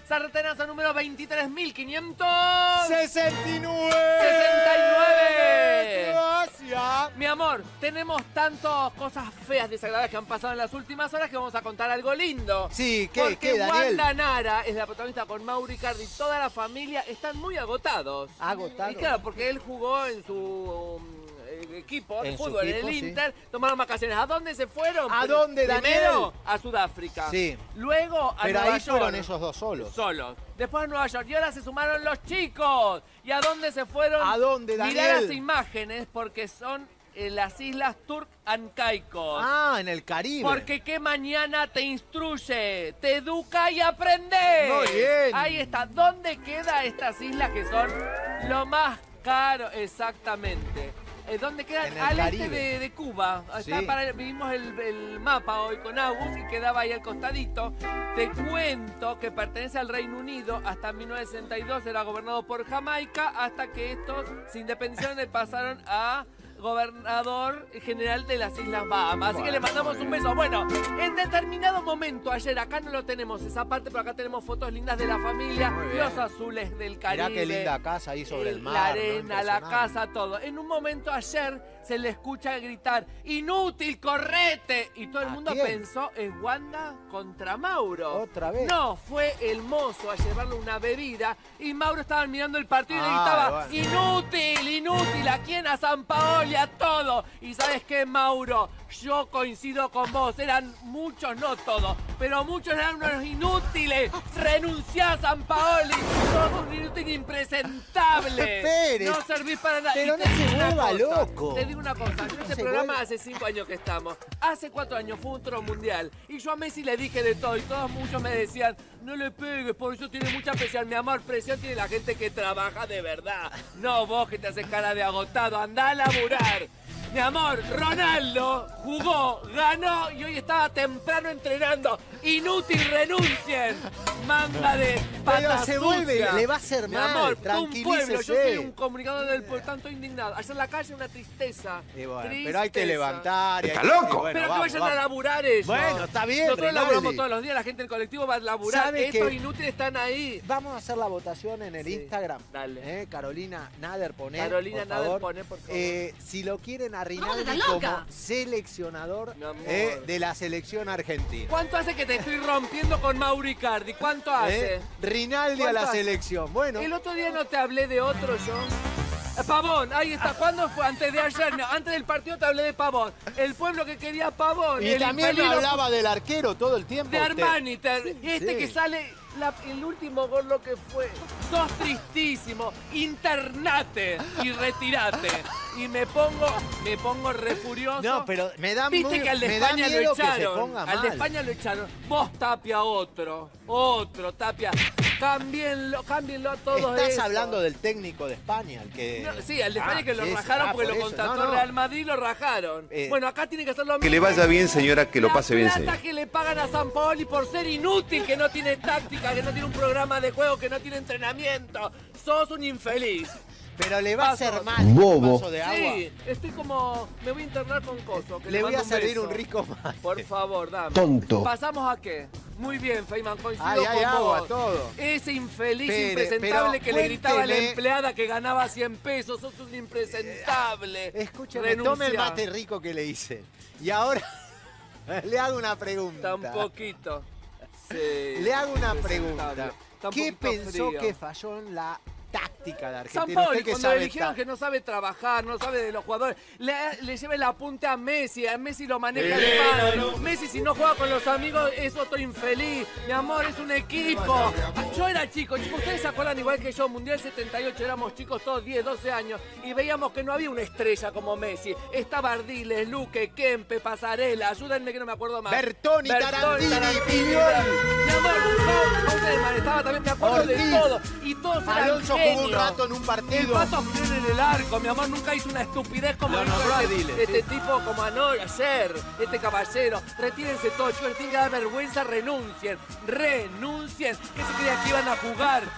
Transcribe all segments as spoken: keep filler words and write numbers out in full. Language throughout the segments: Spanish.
Sartenazo número veintitrés mil quinientos sesenta y nueve. sesenta y nueve. Gracias. Mi amor, tenemos tantas cosas feas, desagradables que han pasado en las últimas horas que vamos a contar algo lindo. Sí, ¿qué, Porque qué, Daniel? Wanda Nara es la protagonista con Mauro Icardi y toda la familia están muy agotados. Agotados. Y claro, porque él jugó en su um, equipo de En su fútbol, equipo, en el sí. Inter, tomaron vacaciones. ¿A dónde se fueron? ¿A dónde, Daniel? Primero a Sudáfrica. Sí. Luego a Pero Nueva ahí York. fueron ellos dos solos. Solos. Después a Nueva York. Y ahora se sumaron los chicos. ¿Y a dónde se fueron? ¿A dónde, Daniel? Mirá las imágenes porque son en las islas Turk and Caicos. Ah, en el Caribe. Porque que mañana te instruye, te educa y aprende. Muy bien. Ahí está. ¿Dónde quedan estas islas que son lo más caro? Exactamente. Eh, ¿Dónde quedan? En el Al Caribe. este de, de Cuba. Está Sí. para, vimos el, el mapa hoy con Agus y quedaba ahí al costadito. Te cuento que pertenece al Reino Unido. Hasta mil novecientos sesenta y dos era gobernado por Jamaica hasta que estos se independizaron y pasaron a gobernador general de las Islas Bahamas. Así Bueno, que le mandamos muy un bien. beso. Bueno, en determinado momento ayer, acá no lo tenemos esa parte, pero acá tenemos fotos lindas de la familia, Muy bien. los azules del Caribe. Mirá qué linda casa ahí sobre el mar. La ¿no? arena, la Impresionante. casa, todo. En un momento ayer se le escucha gritar, ¡inútil, correte! Y todo el ¿A mundo quién? pensó, es Wanda contra Mauro. ¿Otra vez? No, fue el mozo a llevarle una bebida y Mauro estaba mirando el partido y le Ah, gritaba, bueno. inútil, inútil, ¿a quién? A San Paoli, a todo. Y ¿sabes qué, Mauro? Yo coincido con vos, eran muchos, no todos, pero muchos eran unos inútiles. Renunciá a San Paoli, sos un inútil impresentable. Espere. No servís para nada. Pero Y te no se digo una vuelva cosa, loco. Te digo una cosa, yo en este se programa vuelva- hace cinco años que estamos. Hace cuatro años fue otro mundial. Y yo a Messi le dije de todo. Y todos muchos me decían, no le pegues, por eso tiene mucha presión. Mi amor, presión tiene la gente que trabaja de verdad. No vos que te haces cara de agotado. Andá a laburar. Mi amor, Ronaldo jugó, ganó y hoy estaba temprano entrenando. Inútil, renuncien. Manga de patas Pero se vuelve, sucias. le va a hacer Mi mal, amor, un pueblo, yo tranquilícese. soy un comunicador del pueblo, tanto indignado. Allá en la calle una tristeza. Y bueno, Tristeza. pero hay que levantar. y hay ¡Está que- loco! y bueno, Pero vamos, que vayan vamos. a laburar ellos. Bueno, está bien, Nosotros Rinaldi. laburamos todos los días, la gente del colectivo va a laburar. ¿Sabe Estos qué? inútiles están ahí. Vamos a hacer la votación en el Sí, Instagram. dale. Eh, Carolina Nader, poné, Carolina por Nader, favor. poné, por favor. Eh, si lo quieren a Rinaldi está loca. como seleccionador Mi amor. eh, de la selección argentina. ¿Cuánto hace que te estoy rompiendo con Mauro Icardi? ¿Cuánto hace? Eh, Rinaldi a la ¿Cuánto hace? selección. Bueno, El otro día no te hablé de otro yo. Eh, Pavón, ahí está. ¿Cuándo fue? Antes de ayer, no, antes del partido te hablé de Pavón. El pueblo que quería Pavón. y el también me infeliz lo- hablaba del arquero todo el tiempo. de usted. Armani. te- Sí, este sí. que sale, la- el último gol lo que fue. Sos tristísimo. Internate y retirate. Y me pongo, me pongo re furioso. No, pero me da Viste muy- que al de me da España lo miedo que se echaron. ponga Al de mal. España lo echaron. Vos, Tapia, otro. Otro, Tapia. Cámbienlo, cámbienlo a todos. Estás esos. hablando del técnico de España, el que... No, sí, al de España Ah, que lo sí, rajaron ah, porque por lo eso. contrató No, no. Real Madrid, lo rajaron. Eh, bueno, acá tiene que hacer lo mismo. Que le vaya bien, señora, que lo La pase bien, plata señor. que le pagan a San Paoli por ser inútil, que no tiene táctica, que no tiene un programa de juego, que no tiene entrenamiento. Sos un infeliz. Pero le va a Paso. hacer mal un Bobo. vaso de agua. Sí, estoy como... Me voy a internar con Coso. que Le voy a mando servir beso. un rico mate. Por favor, dame. Tonto. ¿Pasamos a qué? Muy bien, Feynman, coincido Ay, con hay agua, vos. todo. Ese infeliz Espere, impresentable pero que le gritaba a la cuénteme. empleada que ganaba cien pesos. Sos un impresentable. Escúcheme, Renuncia. tome el mate rico que le hice. Y ahora le hago una pregunta. Tan poquito. Sí, Le hago una impresentable. pregunta. Está un ¿Qué poquito pensó frío. que falló en la táctica de San Argentina? Paoli, Usted que cuando sabe le dijeron ta- que no sabe trabajar, no sabe de los jugadores, le, le lleva el apunte a Messi, a Messi lo maneja el padre. Messi si no juega con los amigos es otro infeliz. Mi amor, es un equipo. Yo era chico, chicos, ustedes se acuerdan igual que yo, Mundial setenta y ocho, éramos chicos todos diez, doce años, y veíamos que no había una estrella como Messi. Estaba Ardiles, Luque, Kempe, Pasarela, ayúdenme que no me acuerdo más. Bertoni, Tarantini, Pignol. Mi amor, Hauserman estaba también, me acuerdo Ortiz. de todo. Y todos eran Alonso jugó un genios. rato en un El partido. Pato Fidel en el arco, mi amor, nunca hizo una estupidez como Lo hizo nombró este, Ardiles, este sí. tipo como anoche, ayer, este caballero. Retírense todos, chicos, les tienen que dar vergüenza, renuncien, renuncien. ¿Qué se creía que iban a jugar?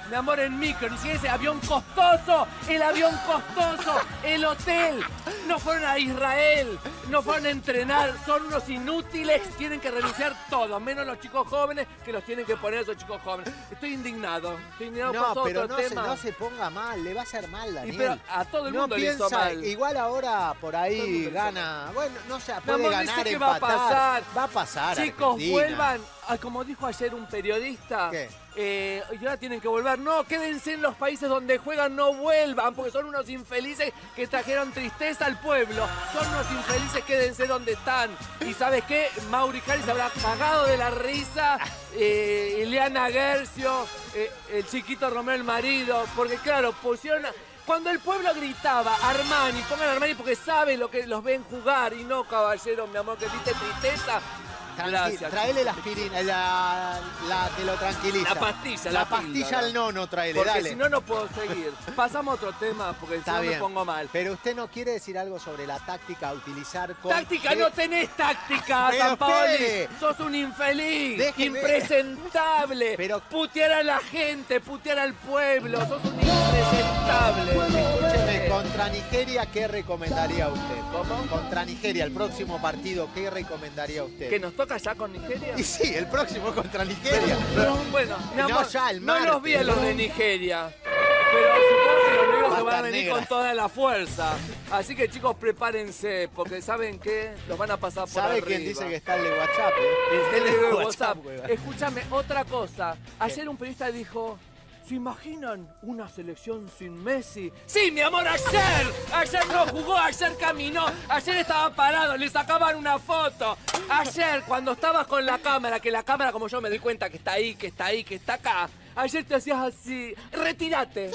mi amor, en micro, ni siquiera ese avión costoso, el avión costoso, el hotel. No fueron a Israel, no fueron a entrenar, son unos inútiles, tienen que renunciar todos, menos los chicos jóvenes que los tienen que poner esos chicos jóvenes. Estoy indignado, estoy indignado. No, pasó pero otro no se, tema. no se ponga mal, le va a hacer mal, Daniel. Y pero a todo el no mundo piensa, le hizo mal. Igual ahora por Todo el ahí mundo le gana, bueno, no sé, puede amor, ganar, dice que va a empatar. pasar. Va a pasar, Chicos, Argentina. vuelvan, a, como dijo ayer un periodista, ¿Qué? Eh, y ahora tienen que volver. No, quédense en los países donde juegan, no vuelvan, porque son unos infelices que trajeron tristeza al pueblo. Son unos infelices, quédense donde están. Y ¿sabes qué? Mauri Cari se habrá cagado de la risa, eh, Ileana Gercio, eh, el chiquito Romeo el marido, porque claro, pusieron... a- Cuando el pueblo gritaba, Armani, pongan Armani porque saben lo que los ven jugar y no, caballero, mi amor, que viste tristeza. Tranqui- Gracias. Traele la aspirina, la, la que lo tranquiliza. La pastilla, la, la pastilla píldora. al nono, traele, Porque dale. si no, no puedo seguir. Pasamos a otro tema porque si Está no me bien. pongo mal. Pero usted no quiere decir algo sobre la táctica a utilizar con... Táctica, no tenés táctica, Pero San Paoli. espere. Sos un infeliz, Déjeme. impresentable. Pero- Putear a la gente, putear al pueblo. Sos un impresentable. Escúcheme, contra Nigeria, ¿qué recomendaría usted? ¿Cómo? Contra Nigeria, el próximo partido, ¿qué recomendaría usted? ¿Que nos toca ya con Nigeria? Y sí, el próximo contra Nigeria. Pero, bueno, mi No, amor, ya, el no los martes. vi a los de Nigeria. Pero supongo que los negros Va a se van a estar venir negra. con toda la fuerza. Así que chicos, prepárense, porque ¿saben qué? Los van a pasar por ¿Sabe arriba. quién dice que está el de WhatsApp? eh? El El de de WhatsApp. weón. Escúchame, otra cosa. Ayer un periodista dijo... ¿Se imaginan una selección sin Messi? Sí, mi amor, ayer. Ayer no jugó, ayer caminó, ayer estaba parado, le sacaban una foto. Ayer, cuando estabas con la cámara, que la cámara, como yo me di cuenta que está ahí, que está ahí, que está acá. Ayer te hacías así. Retírate,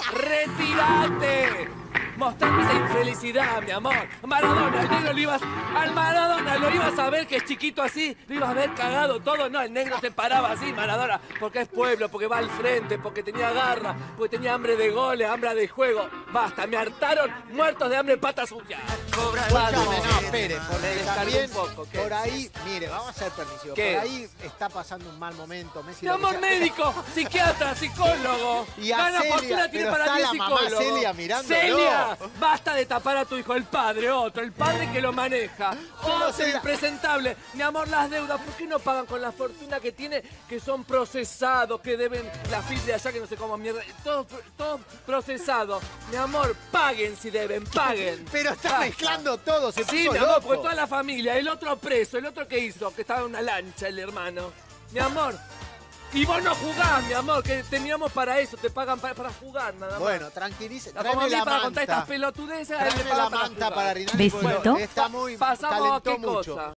retírate. Mostrando esa infelicidad, mi amor. Maradona, el negro lo ibas... Al Maradona lo ibas a ver que es chiquito así, lo ibas a ver cagado todo. No, el negro se paraba así, Maradona, porque es pueblo, porque va al frente, porque tenía garra, porque tenía hambre de goles, hambre de juego. Basta, me hartaron muertos de hambre patas sucias. Escúchame, no, espere, Me porque descargué también un poco, ¿qué? por ahí, mire, vamos a ser permisivos, ¿Qué? por ahí está pasando un mal momento. Messi Mi lo que amor, sea- médico, psiquiatra, psicólogo. Y a Gana Celia, fortuna tiene pero para está diez la mamá psicólogos. Celia mirándolo. Celia, basta de tapar a tu hijo, el padre, otro, el padre que lo maneja. Pero Otro Celia- impresentable. Mi amor, las deudas, ¿por qué no pagan con la fortuna que tiene, que son procesados, que deben la F I P de allá, que no sé cómo mierda? Todo, todo procesado. Mi amor, paguen si deben, paguen. Pero está Basta. mezclando todo, se Sí, puso mi amor, loco. porque toda la familia, el otro preso, el otro que hizo, que estaba en una lancha, el hermano. Mi amor. Y vos no jugás, mi amor, que teníamos para eso, te pagan para, para jugar nada más. Bueno, tranquilice, Como a tráeme mí la para contar estas manta. pelotudeces, a él le Tráeme pagan la para manta jugar. para Rinaldi, Besito. porque está muy Pasamos a calentó qué mucho. cosa.